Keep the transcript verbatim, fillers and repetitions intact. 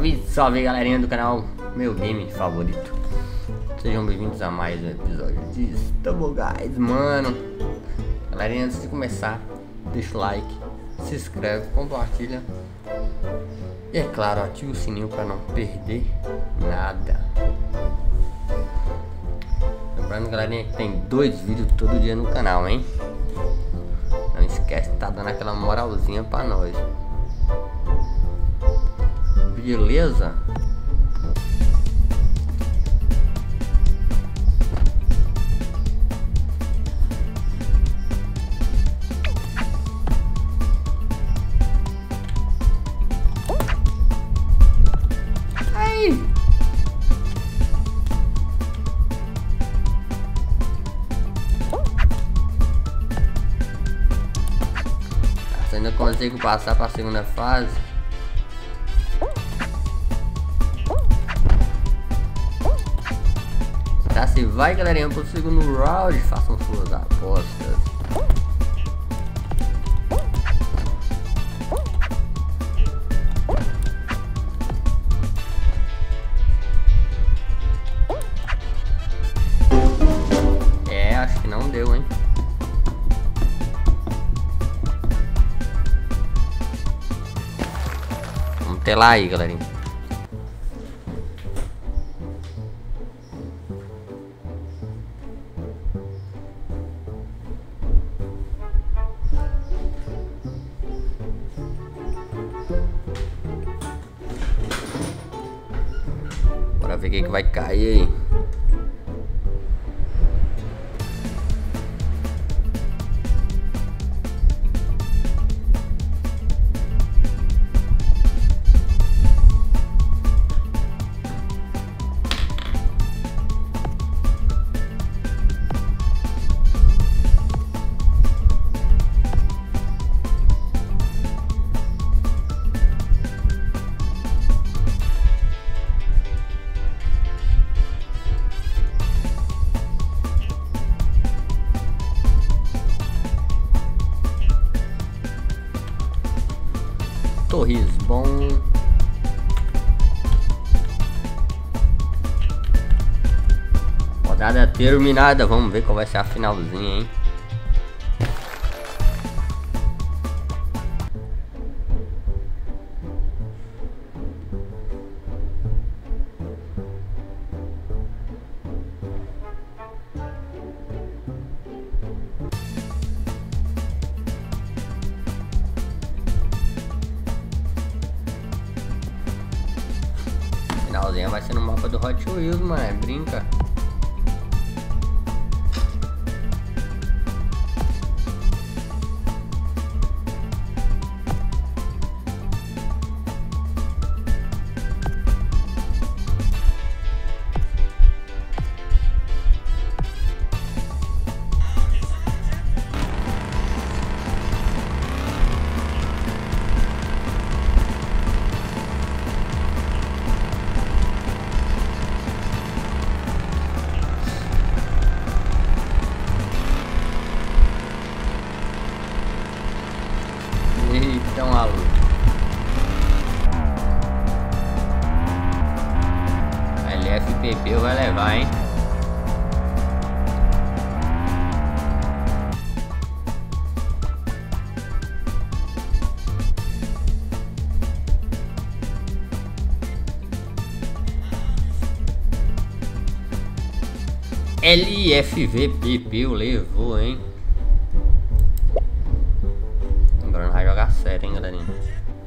Salve, salve galerinha do canal Meu Game Favorito. Sejam bem-vindos a mais um episódio de Stumble Guys, mano. Galerinha, antes de começar, deixa o like, se inscreve, compartilha e, é claro, ativa o sininho para não perder nada. Lembrando, galerinha, que tem dois vídeos todo dia no canal, hein? Não esquece, tá dando aquela moralzinha pra nós. Beleza? Aí. Você ainda consigo passar para a segunda fase? Tá, se vai, galerinha, pro segundo round, façam suas apostas. É, acho que não deu, hein? Vamos ter lá aí, galerinha. Bora ver o que, que vai cair aí. Torres, bom. Rodada terminada, vamos ver qual vai ser a finalzinha, hein? Finalzinha vai ser no mapa do Hot Wheels, mano, é brinca. Então, alô. L F P P vai levar, hein? L F V P P levou, hein? Vai jogar sério, hein, galerinha?